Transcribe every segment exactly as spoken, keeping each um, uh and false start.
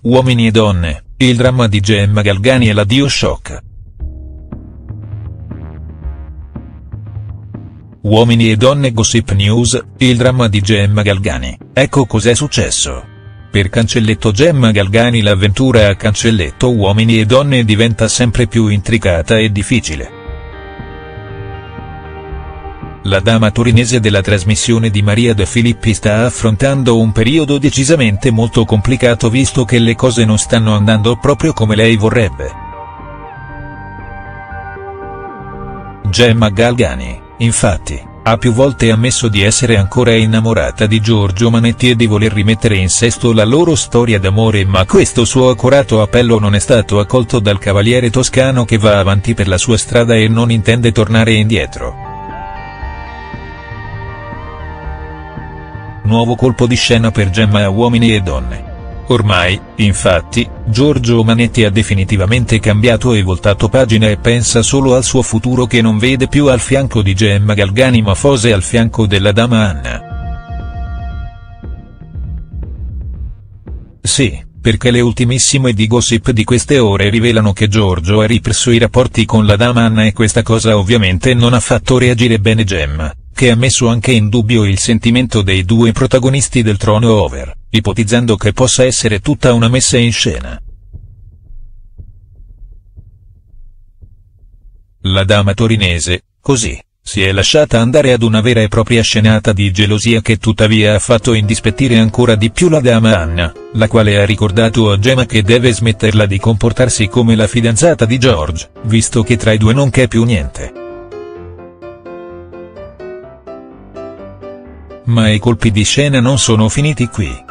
Uomini e donne, il dramma di Gemma Galgani e l'addio shock. Uomini e donne Gossip News, il dramma di Gemma Galgani, ecco cos'è successo. Per Cancelletto Gemma Galgani l'avventura a Cancelletto Uomini e donne diventa sempre più intricata e difficile. La dama torinese della trasmissione di Maria De Filippi sta affrontando un periodo decisamente molto complicato visto che le cose non stanno andando proprio come lei vorrebbe. Gemma Galgani, infatti, ha più volte ammesso di essere ancora innamorata di Giorgio Manetti e di voler rimettere in sesto la loro storia d'amore, ma questo suo accorato appello non è stato accolto dal cavaliere toscano che va avanti per la sua strada e non intende tornare indietro. Nuovo colpo di scena per Gemma a Uomini e donne. Ormai, infatti, Giorgio Manetti ha definitivamente cambiato e voltato pagina e pensa solo al suo futuro, che non vede più al fianco di Gemma Galgani ma forse al fianco della dama Anna. Sì, perché le ultimissime di Gossip di queste ore rivelano che Giorgio ha ripreso i rapporti con la dama Anna e questa cosa ovviamente non ha fatto reagire bene Gemma, che ha messo anche in dubbio il sentimento dei due protagonisti del Throne Over, ipotizzando che possa essere tutta una messa in scena. La dama torinese, così, si è lasciata andare ad una vera e propria scenata di gelosia che tuttavia ha fatto indispettire ancora di più la dama Anna, la quale ha ricordato a Gemma che deve smetterla di comportarsi come la fidanzata di George, visto che tra i due non c'è più niente. Ma i colpi di scena non sono finiti qui.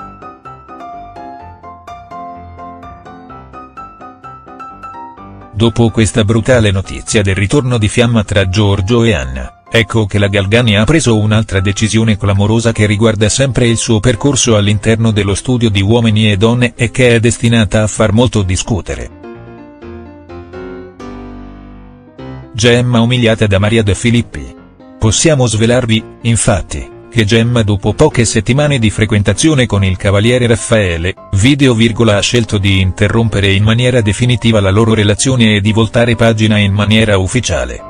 Dopo questa brutale notizia del ritorno di fiamma tra Giorgio e Anna, ecco che la Galgani ha preso un'altra decisione clamorosa che riguarda sempre il suo percorso all'interno dello studio di Uomini e donne e che è destinata a far molto discutere. Gemma umiliata da Maria De Filippi. Possiamo svelarvi, infatti, che Gemma dopo poche settimane di frequentazione con il cavaliere Raffaele, video virgola ha scelto di interrompere in maniera definitiva la loro relazione e di voltare pagina in maniera ufficiale.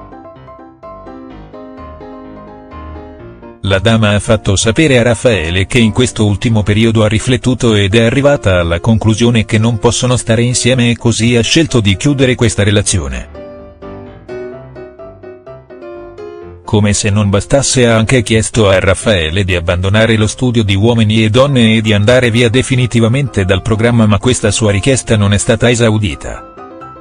La dama ha fatto sapere a Raffaele che in questo ultimo periodo ha riflettuto ed è arrivata alla conclusione che non possono stare insieme e così ha scelto di chiudere questa relazione. Come se non bastasse ha anche chiesto a Raffaele di abbandonare lo studio di Uomini e donne e di andare via definitivamente dal programma, ma questa sua richiesta non è stata esaudita.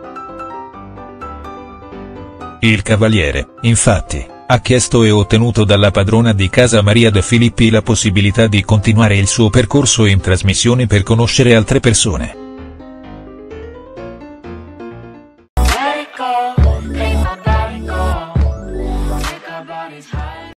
Il cavaliere, infatti, ha chiesto e ottenuto dalla padrona di casa Maria De Filippi la possibilità di continuare il suo percorso in trasmissione per conoscere altre persone.